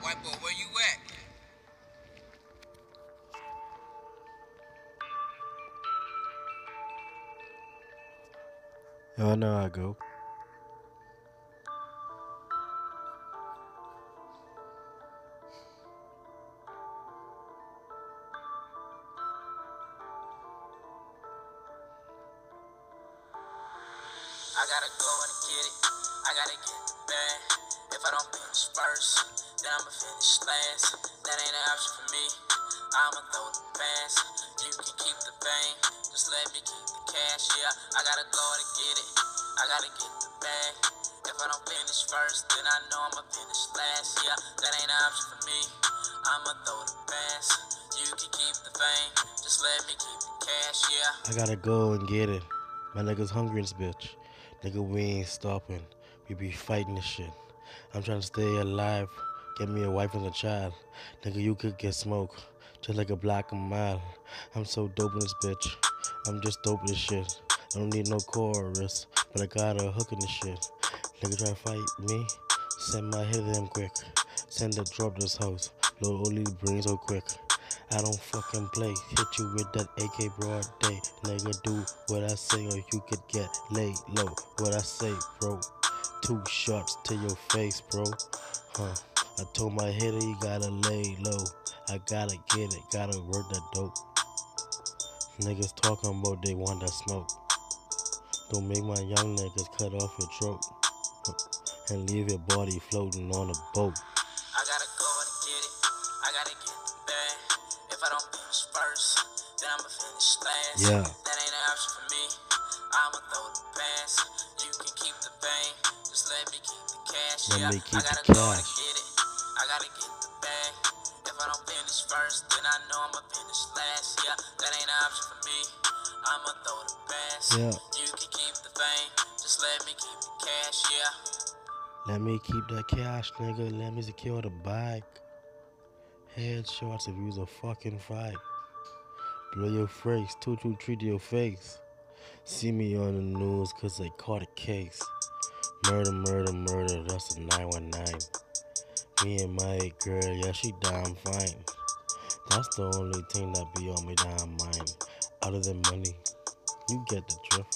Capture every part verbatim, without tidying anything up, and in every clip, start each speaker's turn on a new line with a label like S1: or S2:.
S1: White boy, where you at?
S2: Y'all know how I go.
S1: I gotta go and get it. I gotta get the bag. If I don't finish first, then I'ma finish last. That ain't an option for me. I'ma throw the pass. You can keep the fame. Just let me keep the cash. Yeah, I gotta go and get it. I gotta get the bag. If I don't finish first, then I know I'ma finish last. Yeah, that ain't an option for me. I'ma throw the pass. You can keep the fame. Just let me keep the cash. Yeah.
S2: I gotta go and get it. My niggas hungry in this bitch. Nigga, we ain't stopping. We be fighting this shit. I'm trying to stay alive. Get me a wife and a child. Nigga, you could get smoke. Just like a black and mild. I'm so dope in this bitch. I'm just dope in this shit. I don't need no chorus, but I got a hook in this shit. Nigga try to fight me. Send my hit to them quick. Send the drop this house. Load only brains so quick. I don't fucking play. Hit you with that A K broad day. Nigga, do what I say or you could get laid low. What I say, bro. Two shots to your face, bro. Huh. I told my hitter he gotta lay low. I gotta get it, gotta work that dope. Niggas talking about they want that smoke. Don't make my young niggas cut off your throat and leave your body floating on a boat.
S1: I gotta go and get it. I gotta get the bag. If I don't finish first, then I'ma finish last.
S2: Yeah.
S1: That ain't an option for me. I'ma throw the pass. You can keep the fame. Just let me keep the cash.
S2: Let
S1: yeah.
S2: me keep
S1: I gotta
S2: the
S1: go and
S2: cash.
S1: get it. I gotta get the bag. If I don't finish first, then I know I'ma finish last. Yeah, that ain't an option for me. I'ma throw the pass.
S2: Yeah.
S1: You can keep the fame. Just let me keep the cash. Yeah.
S2: Let me keep that cash, nigga. Let me secure the bag. Headshots if you's a fucking fight. Blow your face, two two three to your face. See me on the news cause they caught a case. Murder, murder, murder, that's a nine one nine. Me and my girl, yeah, she down fine. That's the only thing that be on me down mind. Other than money, you get the drift.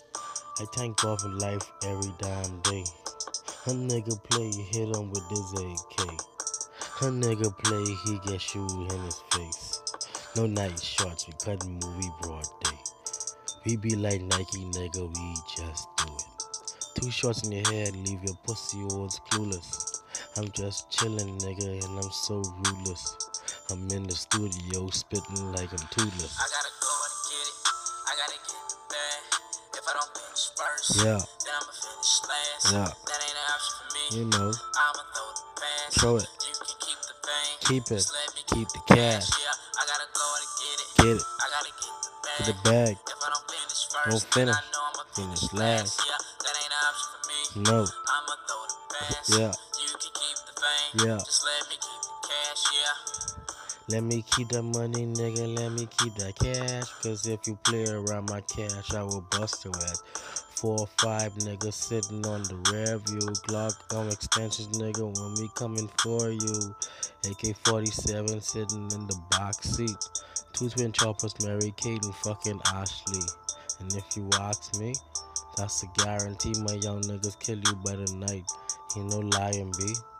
S2: I thank God for life every damn day. A nigga play, hit him with this A K. A nigga play, he get shoot in his face. No night shots, we cut movie broad day. We be like Nike, nigga, we just do it. Two shots in your head, leave your pussy holes clueless. I'm just chillin', nigga, and I'm so ruthless. I'm in the studio spittin' like I'm toothless.
S1: I gotta go and get it. I gotta get the bag. If I don't finish first,
S2: Yeah.
S1: then I'ma finish last.
S2: Yeah.
S1: That ain't an option for me.
S2: You know,
S1: I'ma throw the pass.
S2: throw it.
S1: You can keep the fame.
S2: Keep it.
S1: Just let me
S2: Keep the cash.
S1: Yeah, I gotta go and get it.
S2: Get it.
S1: I gotta get the bag.
S2: Get the bag.
S1: If I don't finish first,
S2: Don't
S1: then
S2: finish.
S1: I know I'ma finish,
S2: Finish
S1: last.
S2: last.
S1: Yeah, that ain't an option for me.
S2: No.
S1: I'ma throw the pass.
S2: Yeah.
S1: You can keep the fame.
S2: Yeah.
S1: Just let me keep the cash. Yeah.
S2: Let me keep that money, nigga, let me keep that cash. Cause if you play around my cash, I will bust your ass. Four or five niggas sitting on the rear view. Glock on extensions, nigga, when we coming for you. A K forty-seven sitting in the box seat. Two twin choppers, Mary Kate and fucking Ashley. And if you ask me, that's a guarantee my young niggas kill you by the night. He no lying, B.